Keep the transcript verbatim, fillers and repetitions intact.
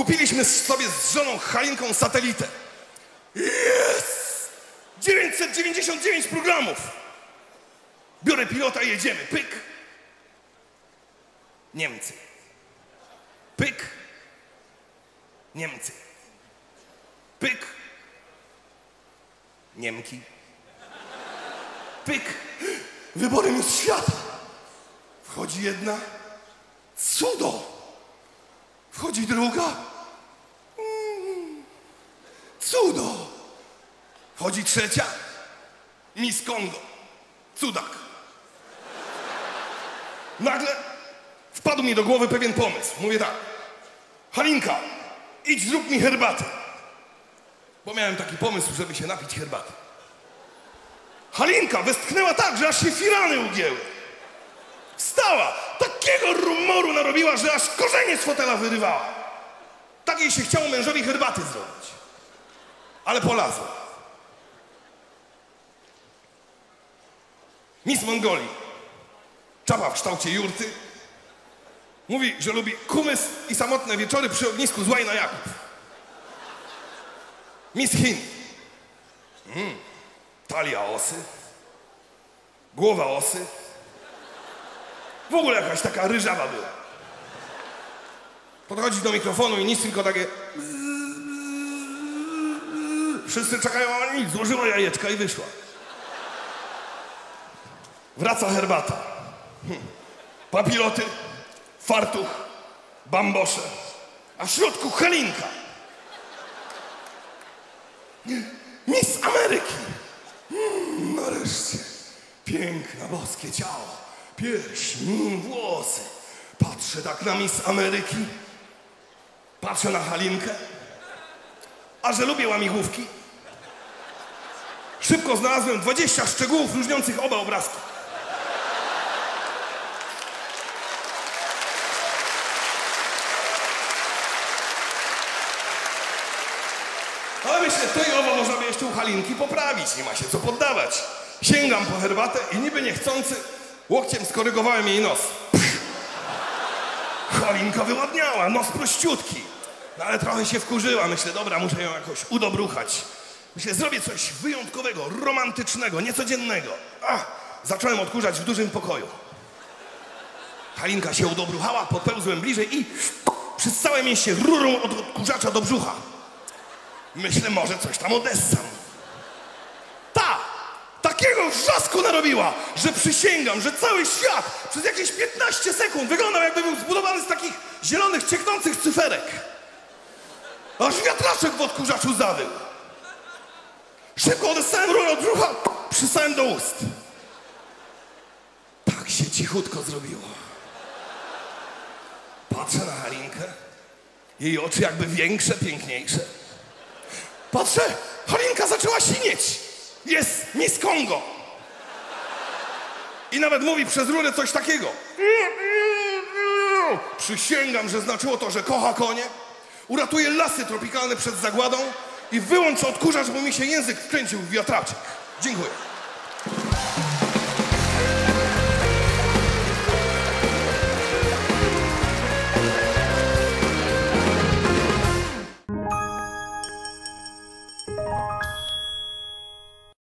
Kupiliśmy sobie z żoną Halinką satelitę. Jest! dziewięćset dziewięćdziesiąt dziewięć programów. Biorę pilota i jedziemy. Pyk. Niemcy. Pyk. Niemcy. Pyk. Niemki. Pyk. Wybory mistrz świata. Wchodzi jedna. Cudo. Wchodzi druga. Mm. Cudo. Wchodzi trzecia. Miss Kongo. Cudak. Nagle wpadł mi do głowy pewien pomysł. Mówię tak. Halinka, idź zrób mi herbatę. Bo miałem taki pomysł, żeby się napić herbaty. Halinka westchnęła tak, że aż się firany ugięły. Wstała, takiego rumoru narobiła, że aż korzenie z fotela wyrywała. Tak jej się chciało mężowi herbaty zrobić. Ale polazła. Miss Mongolii. Czapa w kształcie jurty. Mówi, że lubi kumys i samotne wieczory przy ognisku z łajna Jaków. Miss Chin. Mm, talia osy. Głowa osy. W ogóle jakaś taka ryżawa była. Podchodzi do mikrofonu i nic, tylko takie... Wszyscy czekają, a nic. Złożyła jajeczka i wyszła. Wraca herbata. Hm. Papiloty, fartuch, bambosze, a w środku Halinka. Miss Ameryki. Mm, nareszcie. Piękna, boskie ciało. Pierś, mm, włosy. Patrzę tak na Miss Ameryki. Patrzę na Halinkę. A że lubię łamigłówki, szybko znalazłem dwadzieścia szczegółów różniących oba obrazki. Ale myślę, to i owo można by jeszcze u Halinki poprawić, nie ma się co poddawać. Sięgam po herbatę i niby niechcący łokciem skorygowałem jej nos. Pff. Halinka wyładniała, nos prościutki. No ale trochę się wkurzyła, myślę, dobra, muszę ją jakoś udobruchać. Myślę, zrobię coś wyjątkowego, romantycznego, niecodziennego. Ach, zacząłem odkurzać w dużym pokoju. Halinka się udobruchała, podpełzłem bliżej i przez całe mieście rurą od odkurzacza do brzucha. Myślę, może coś tam odessam. Ta! Takiego wrzasku narobiła, że przysięgam, że cały świat przez jakieś piętnaście sekund wyglądał, jakby był zbudowany z takich zielonych, cieknących cyferek. Aż wiatraczek w odkurzaczu zawył. Szybko odessałem rurę od brzucha, przysałem do ust. Tak się cichutko zrobiło. Patrzę na Halinkę. Jej oczy jakby większe, piękniejsze. Patrzę, Halinka zaczęła sinieć. Jest Miss Kongo. I nawet mówi przez rurę coś takiego. Przysięgam, że znaczyło to, że kocha konie, uratuje lasy tropikalne przed zagładą i wyłączy odkurzacz, bo mi się język wkręcił w wiatraczek. Dziękuję.